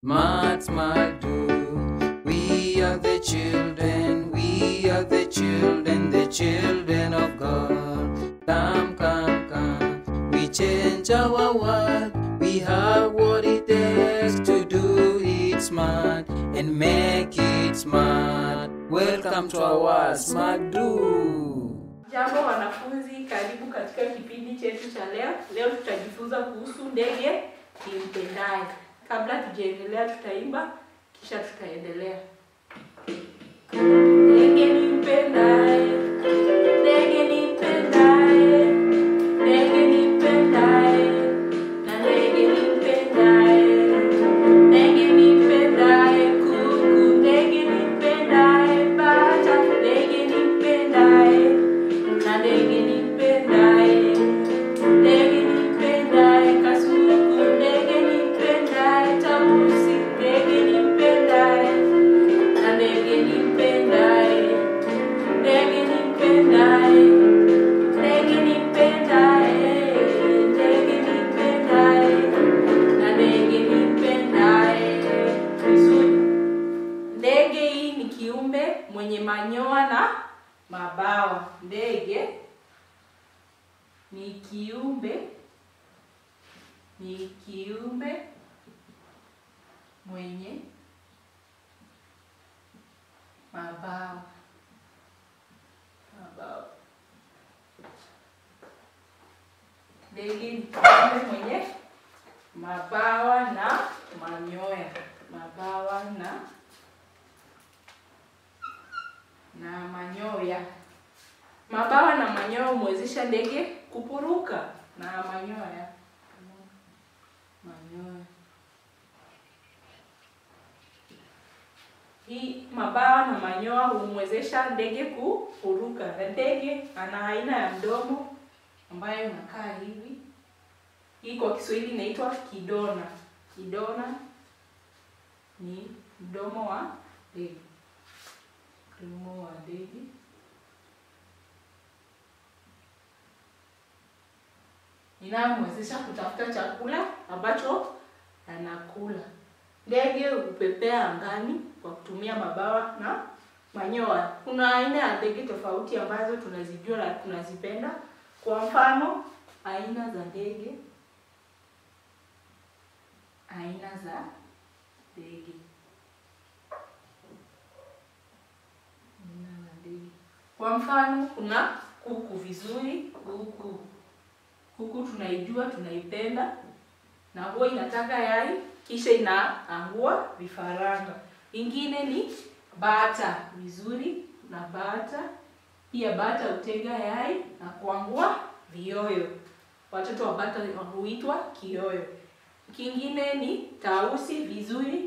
Smart, smart, do. We are the children the children of God. Come, come, come. We change our world. We have what it takes to do it smart and make it smart. Welcome to our Smart Do. Jambo wanafunzi, karibu katika kipindi chetu cha leo. Leo tutajifunza kuhusu ndege nimpendaye. Kabla tujaendelea tutaimba, kisha tutaendelea. Ndege nimpendaye, ndege nimpendaye, ndege nimpendaye, na ndege nimpendaye, ndege nimpendaye, kuku, ndege nimpendaye, bata, ndege nimpendaye, na ndege nimpendaye, ndege nimpendaye, kasuku, ndege nimpendaye, tausi, ndege nimpendaye, na ndege nimpendaye, ndege nimpendaye, ndege nimpendaye, ndege nimpendaye, na ndege nimpendaye. Vizuri. Ndege hii ni kiumbe mwenye manyoya na mabawa. Ndege ni kiumbe mwenye mabawa. Ndege ni kiumbe mwenye mabawa na manyoya. Mabawa na manyoya. Mabawa na manyoya humwezesha ndege kupuruka na manyoya. Hii mabawa na manyoya humwezesha ndege kupuruka. Ndege ana aina ya mdomo ambayo unakaa hivi. Hii kwa Kiswahili inaitwa kidona. Kidona ni mdomo wa ndege. Mdomo wa ndege. Inamwezesha kutafuta chakula ambacho anakula. Ndege hupepea angani kwa kutumia mabawa na manyoya. Kuna aina ya ndege tofauti ambazo tunazijua na tunazipenda. Kwa mfano, aina za ndege. Kwa mfano, kuna kuku. Vizuri, kuku tunaijua, tunaipenda, na huwa inataga yai kisha inaangua vifaranga. Ingine ni bata. Vizuri, na bata pia bata hutega yai na kuangua vioyo. Watoto wa bata huitwa kioyo. Kingine ni tausi. Vizuri,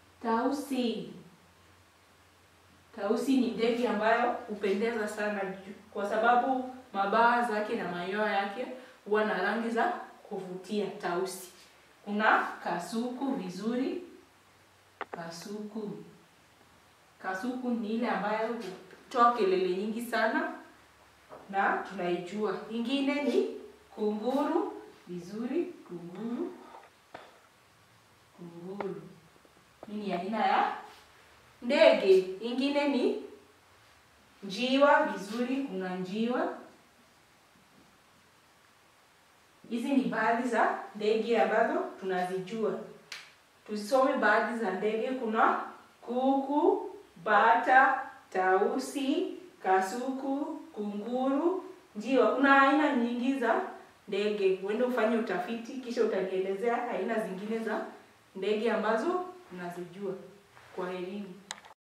tausi ni ndege ambayo hupendeza sana kwa sababu mabawa zake na manyoya yake huwa na rangi za kuvutia. Tausi. Kuna kasuku. Vizuri, kasuku ni ile ambayo hutoa kelele nyingi sana na tunaijua. Ingine ni kunguru. Vizuri, kunguru ni aina ya ndege. Ingine ni njiwa. Vizuri, kuna njiwa. Hizi ni baadhi za ndege ambazo tunazijua. Tusome baadhi za ndege. Kuna kuku, bata, tausi, kasuku, kunguru, njiwa. Kuna aina nyingi za ndege. Uende ufanye utafiti kisha utanielezea aina zingine za ndege ambazo tunazijua. Kwa elimu.